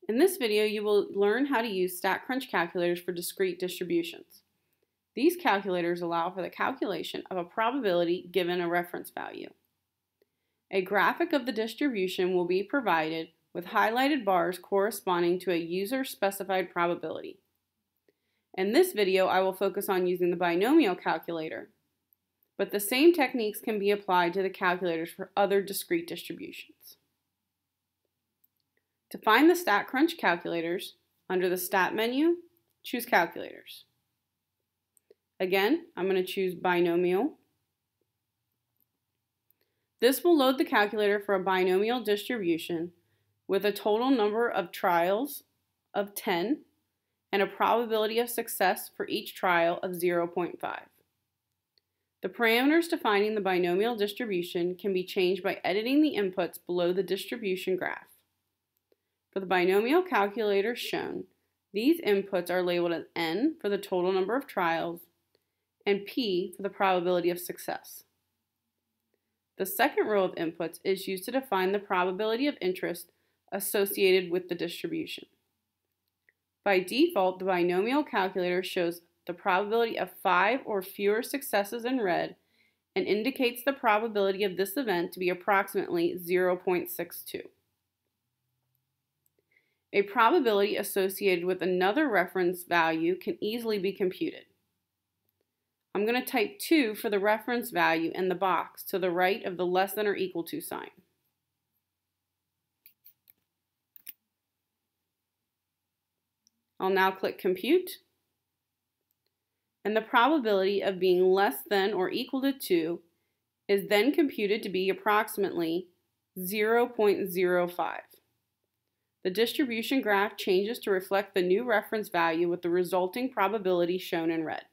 In this video, you will learn how to use StatCrunch calculators for discrete distributions. These calculators allow for the calculation of a probability given a reference value. A graphic of the distribution will be provided with highlighted bars corresponding to a user-specified probability. In this video, I will focus on using the binomial calculator, but the same techniques can be applied to the calculators for other discrete distributions. To find the StatCrunch calculators, under the Stat menu, choose Calculators. Again, I'm going to choose Binomial. This will load the calculator for a binomial distribution with a total number of trials of 10 and a probability of success for each trial of 0.5. The parameters defining the binomial distribution can be changed by editing the inputs below the distribution graph. For the binomial calculator shown, these inputs are labeled as n for the total number of trials and p for the probability of success. The second row of inputs is used to define the probability of interest associated with the distribution. By default, the binomial calculator shows the probability of 5 or fewer successes in red and indicates the probability of this event to be approximately 0.62. A probability associated with another reference value can easily be computed. I'm going to type 2 for the reference value in the box to the right of the less than or equal to sign. I'll now click Compute, and the probability of being less than or equal to 2 is then computed to be approximately 0.05. The distribution graph changes to reflect the new reference value with the resulting probability shown in red.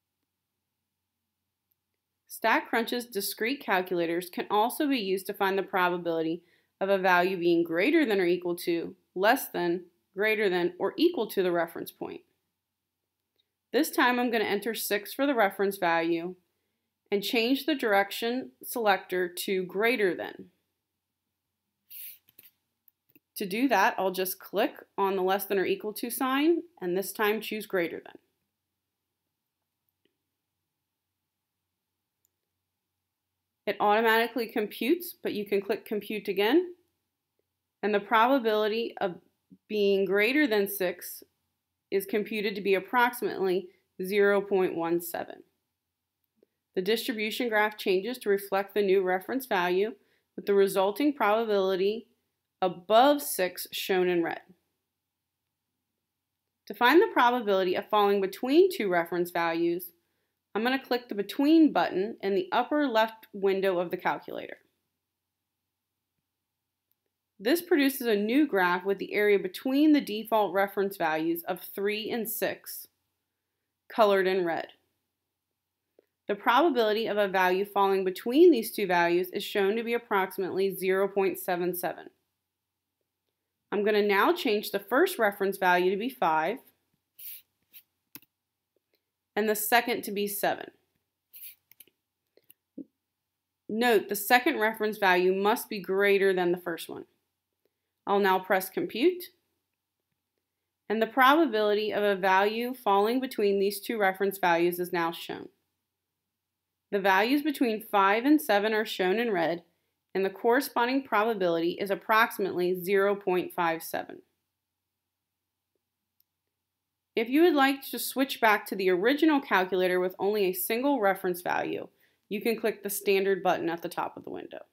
StatCrunch's discrete calculators can also be used to find the probability of a value being greater than or equal to, less than, greater than, or equal to the reference point. This time I'm going to enter 6 for the reference value and change the direction selector to greater than. To do that, I'll just click on the less than or equal to sign and this time choose greater than. It automatically computes, but you can click Compute again, and the probability of being greater than 6 is computed to be approximately 0.17. The distribution graph changes to reflect the new reference value with the resulting probability above 6 shown in red. To find the probability of falling between two reference values, I'm going to click the Between button in the upper left window of the calculator. This produces a new graph with the area between the default reference values of 3 and 6, colored in red. The probability of a value falling between these two values is shown to be approximately 0.77. I'm going to now change the first reference value to be 5 and the second to be 7. Note the second reference value must be greater than the first one. I'll now press Compute, and the probability of a value falling between these two reference values is now shown. The values between 5 and 7 are shown in red, and the corresponding probability is approximately 0.57. If you would like to switch back to the original calculator with only a single reference value, you can click the Standard button at the top of the window.